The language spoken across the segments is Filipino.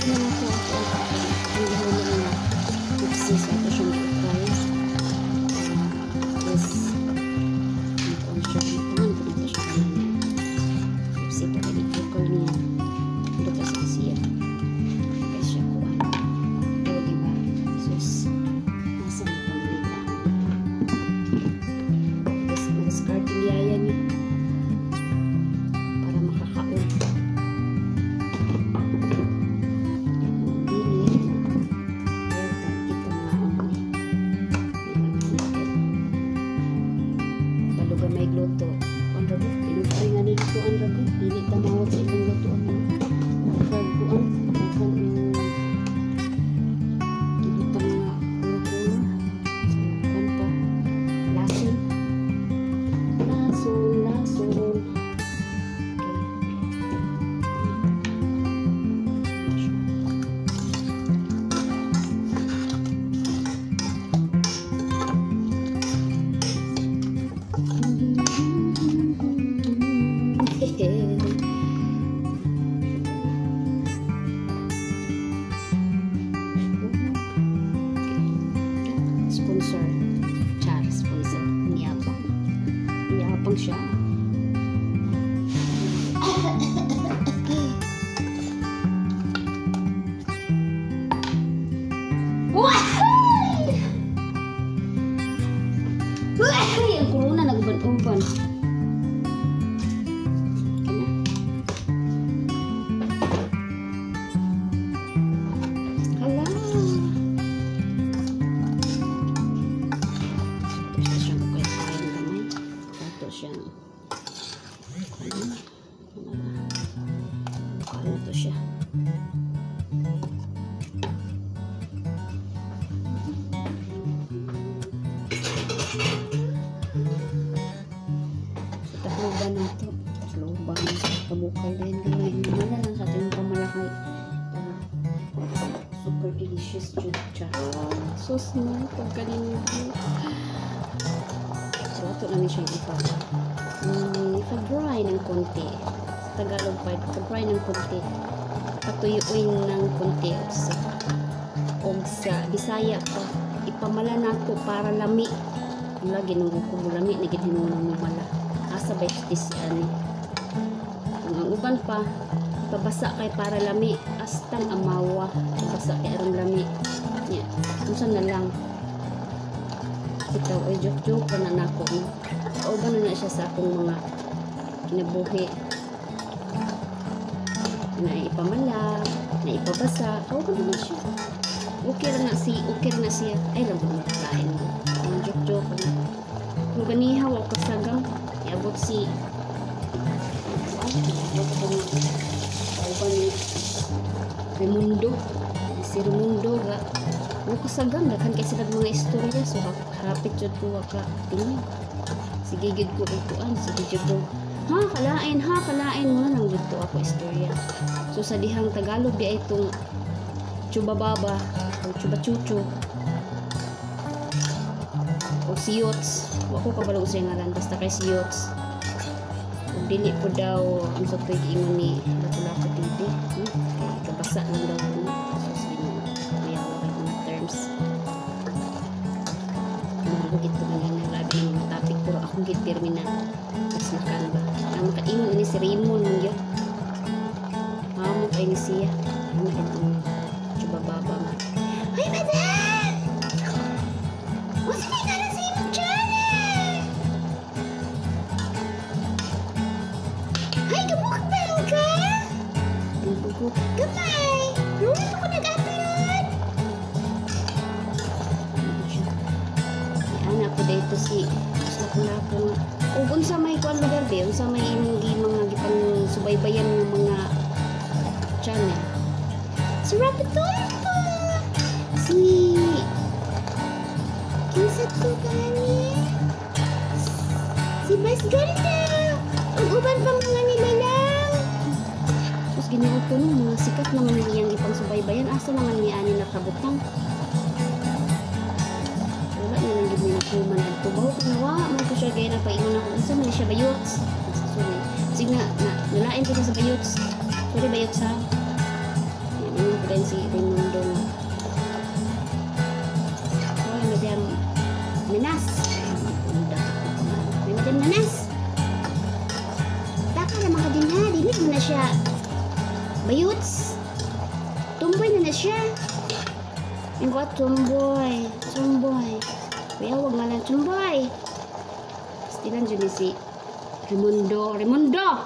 Ano na ito? Ang gihulong na tipsy sa ito siyang price. Yes. Ang siya. Taman ko dito siya kanina. Tipsy pa rin ito ko niya. Ito kasi siya. Kaya siya kuhan. O diba? Sus. Nasa na pamilita. Tapos mag-discard yung yaya niya. Para makakaon. May gluto ang rago pinutay nga nito ang rago dili tamawag sa ibang luto ang ragoan kan gibutang nga luto kan pa lason sponsor char sponsor niyapang siya ang corona nagban-uban. Ano to siya? Sa takluban na to. Takluban. Kabukal din. Gamay. Wala lang sa ating pamalakay. Super delicious chucha. Sus na. Pagkalinigin. So, ito lang siya ipa. Ipa-dry ng konti. Tagalog pa, pag-fry ng konti, patuyuin ng konti o sa Bisaya pa, ipamala nato para lami. Lagi nung ko lami, naging hinunong mo mala. Asa ba istis yan? Ang uban pa, ipabasa kay para lami, astang amawa, ipabasa kay arang lami. Yeah. Unsan na lang. Ito, ay joke-joke pa na nako. Uban na siya sa akong mga kinabuhi. Na ipamala, na ipabasa, o naman siya. Okay na siya. Ay, lang kung makakain mo. Ang joke-joke na. Kung ganihaw o kasagam, iabot si Raimundo. Si Raimundo ga. Kung kasagam, dakan kasi mga istorya. So, hapit yun ko ka. Tingin. Sige, gid ko ituan. Sige, gid ko. Kalain mo nang dito ako istorya. So sa dihang Tagalog di ay itong chubababa o chubachuchu o siyots. Wako kabalo sa ngalan basta kay siyots. Ug dili po daw ang sa ingon ni Lapu-Lapu TV. Kay kabasa lang daw ko. So sige kuya ko kay mga terms. Ano gito man ang labi ng topic pero akong gid terminal. Mas nakan ba? Ang makaingon ni si Raymond ng yun. Mamo kay ni siya. Ano itong chubababa nga. Ay, madam! What's may ka na sa imong channel? Ay, kamukbang ka? Gamay! Rulo ko nag-upload! Ay, anak ko dito si Lapu-Lapu nga. O unsa may kuan lugar di, unsa may imong mga gipang subaybayan ng mga channel. Si Rapidolfo, si Kinsat ko kani, si Vice Ganda, ang uban pa mga nilalang. Tapos ginoo ko nung mga sikat naman niyang ipang subaybayan, asa naman niya ani nakabutang. Human at tubaw ko nawa man ko siya gaya na paingon ako unsa man siya bayots sige na nalain ko sa bayots pwede bayots ha yun ko si Raimundo. May madam nanas. May madam nanas. Taka naman ka din ha. Dinig mo na siya. Bayuts. Tumboy na siya. Yung ko tumboy. Tumboy. Kaya huwag malang tumboy. Stilan dyan si Raimundo. Raimundo!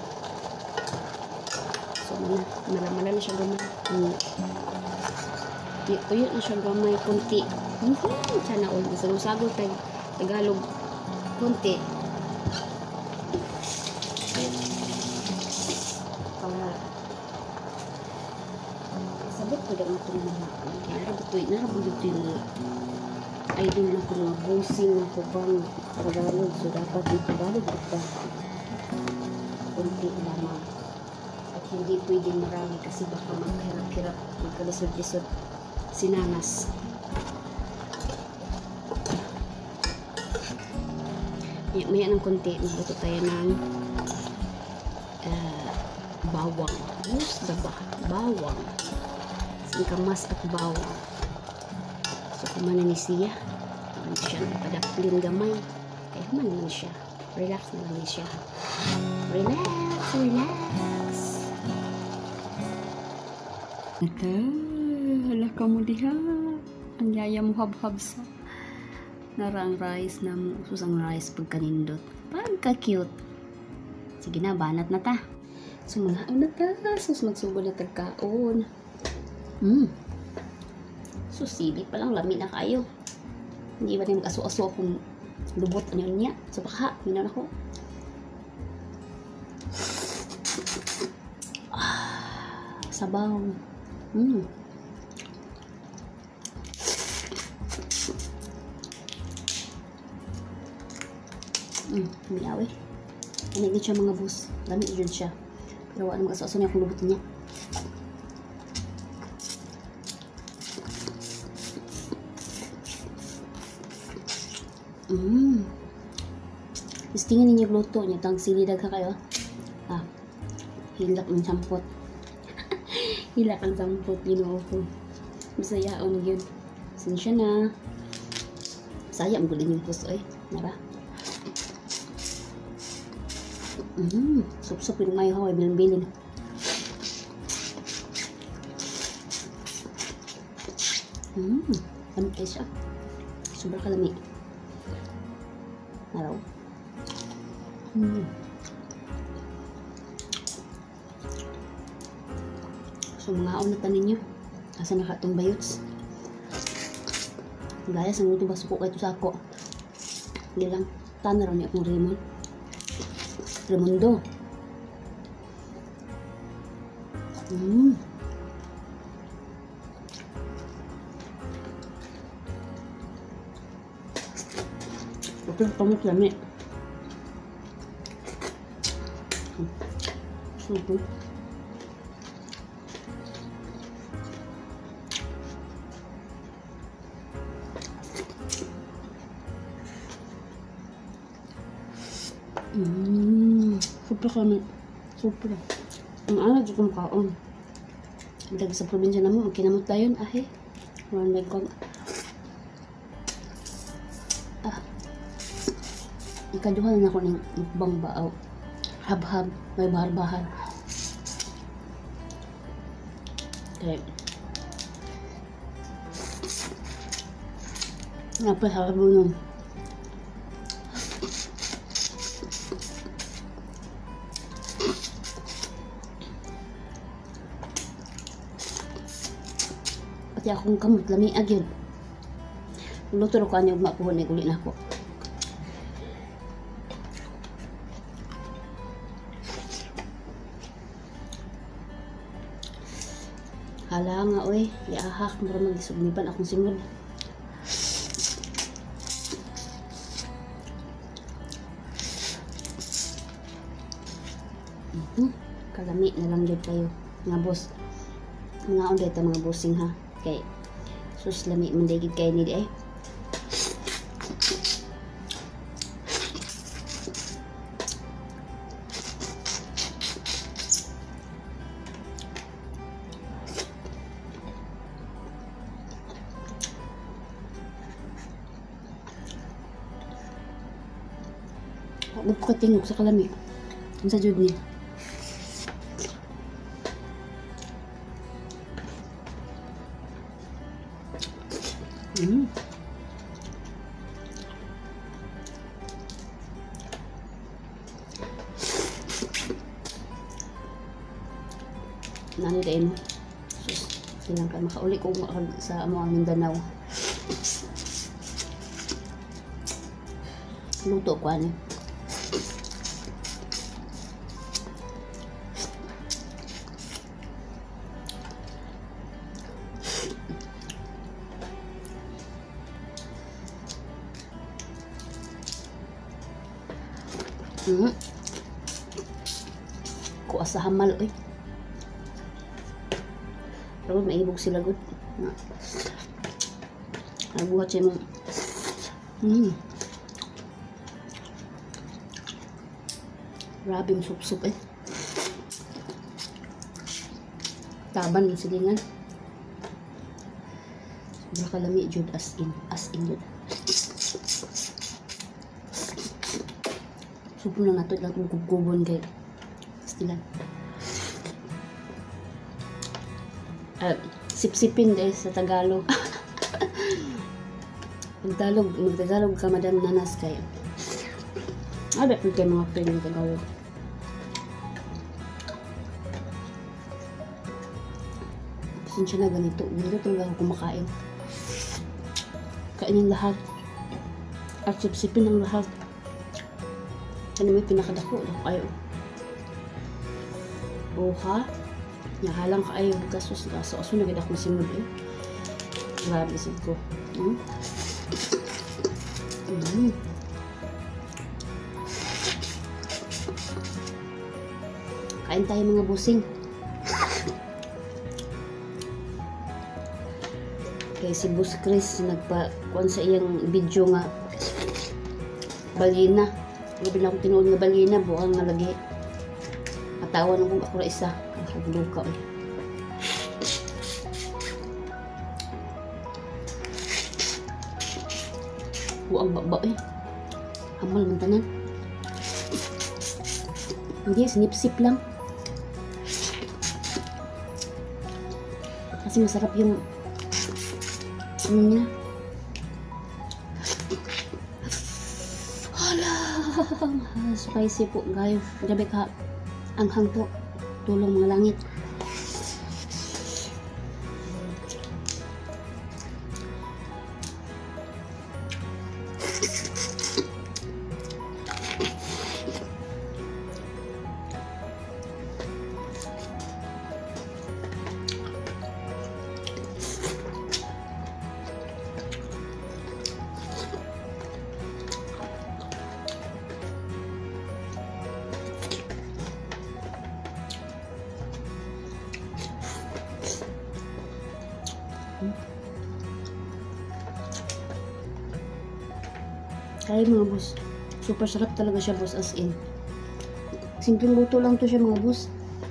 So, malamala na siya gamay. Uyot na siya gamay. Kunti. Sana all. Sagol Tagalog. Kunti. Sabot ko lang itong mga. Narabot ito yung mga idol na ko mga bossing na ko bang Tagalog. So, dapat yung Tagalog ito. Kunti lamang. At hindi pwedeng marami kasi baka maghirap-hirap, magkalisod-lisod sinanas. Maya ng konti, magluto tayo ng bawang. Gusto ba? Bawang. Singkamas at bawang. So, kumana ni siya. Kumana siya napadaplin gamay. Kaya kumana naman siya. Relax na lang siya. Relax, relax. Naka, hala ka mo diha. Ang yaya mo hab-hab sa narang rice na mo. Susang rice pagkanindot. Pagka-cute. Sige na, banat na ta. So, mga na ta. Sus, magsubo na tagkaon. So, sili pa lang. Lami na kayo. Hindi ba rin mag-aso-aso akong lubot niya. So, baka, minan ako. Sabaw. Milaw eh. Ano din siya mga boss. Dami din siya. Pero ano mag-aso-aso niya kung lubot niya. Tapos tingin ninyo gluto niya. Tang silidag ka kayo. Hilak ng sampot. Hilak ang sampot. Ginoo ko. Masayaon yun. Sinsya na. Saya ang gulin yung puso eh. Nara. Sup-sup yung may haway. Bilin-bilin. Lamig kayo siya. Sobrang kalamig. Naraw. So, mga aunatan ninyo. Asa na ka itong bayots. Gaya sa mga basuko kayo sa ako. Hindi lang. Tanaraw niya akong Raimundo. Ito yung pamuk lami. Supo. Super kami. Super. Ang anak dito kong kaon. Daga sa probinsya naman, magkinamot tayo. Ahe. One leg kong. Ikaduha na ako ng mukbang baaw. Hab-hab. May bahar-bahar. Okay. Napahar mo nun. Pati akong kamot, lamiag yun. Luto ko ano yung mapuhon, may gulit na ako. Hala nga, oy. Iahak, mara mag-isugniban akong singod. Kalami na lang dito kayo, mga boss. Mga on dito, mga bossing ha. Okay. Sus, lami mandagid kayo nila eh. Huwag ko katingog sa kalami. Ang sa jud niya. Nani din mo. Sus, silang ka makauli ko sa amo ang Mindanao. Luto ko ani. Kuha sa hamal oy. Pero maibog sila gud. Nabuhat siya mo. Grabe yung sup-sup eh. Taban ng silingan. Sobra kalami jud as in jud. Supo na nato lang kung gubon kay stilan. Sip-sipin guys sa Tagalog. Magtagalog ka madam nanas kay. Ada pun kayak mga friend ng Tagalog. Pasensya na ganito. Ganito talaga ako kumakain. Kainin lahat. At sip-sipin ang lahat. Ano may pinakadako? Kayo. Oha. Nahalang ka ayo. Kasos na ganda akong simod eh. Grabe isip ko. Kain tayo mga busing. Kaya si Boss Chris nagpa-kuan sa iyang video nga balina. Gabi na akong tinuod nga balina. Buang nga lagi. Matawan akong ako na isa. Nakaguluka eh. Buang baba eh. Hamal man tanan. Hindi, sinip-sip lang. Kasi masarap yung ano niya. Hala! Spicy po, gayo. Grabe ka. Anghang po. Tulong mga langit. Kaya mga boss, super sarap talaga siya boss, as in. Simpleng luto lang to siya mga boss.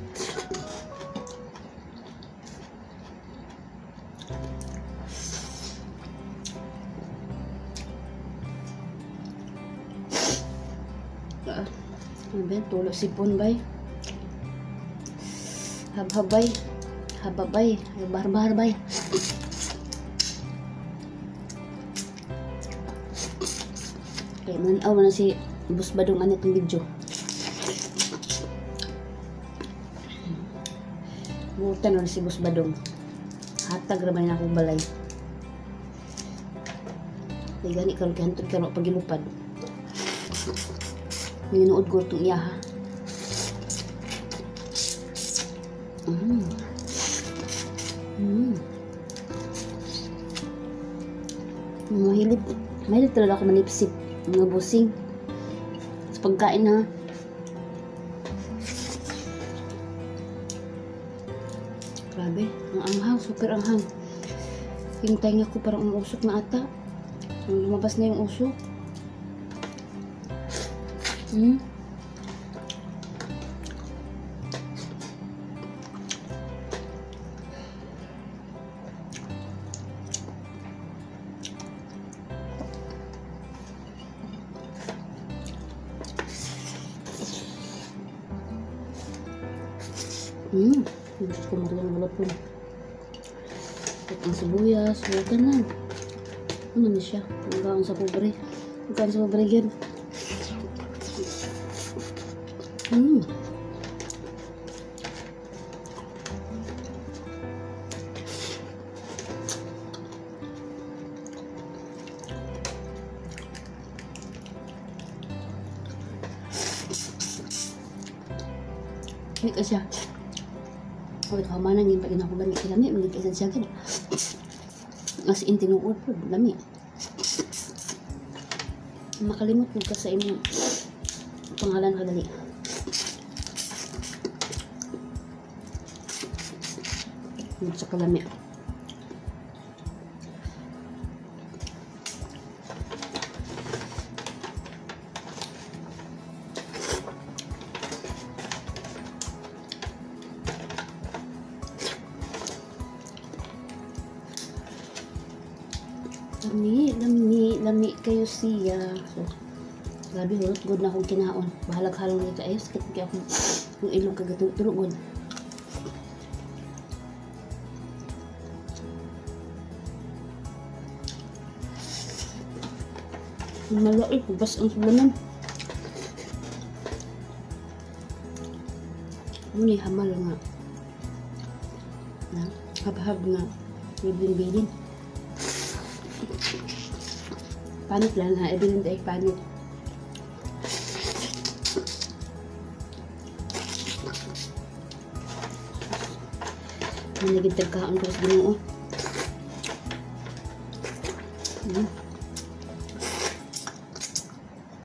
Tulo sipon bay. Habhabay. Hababay. Barbar bay. Okay, manaw na si Boss Badong anit ng video. Butan na si Boss Badong. Hatag raman na akong balay. Ay gani karon kantod karon pagilupad. Minuod ko itong iyaha. Mahilig talaga ako manipsip mga busing sa pagkain ha. Grabe, ang anghang, super anghang. Yung tainga ko parang umuusok na ata. Lumabas na yung usok. Diyos ko, magalang wala po. At ang sibuyas, huwag na. Ano na siya? Magkaon sa pobre. Magkaon sa pobre yan. Hindi ka siya. Huwag kamanan yung pag inakulan ng kilami. Magiging siya gano'n. As in, tinuod po. Lami. Makalimot mo ka sa imong pangalan kadali. Sa kalami. Lami kayo siya. So, grabe, hulot good na akong kinaon. Bahalag halong nito. Ay, sakit kaya akong yung ilong kagatulog. Malaki, bas ang sulaman. Muna hamal nga. Habhab nga. Bilin-bilin. Panit lang ha, ibilin tayo panit. Managid tagkaan ko sa Ginoo.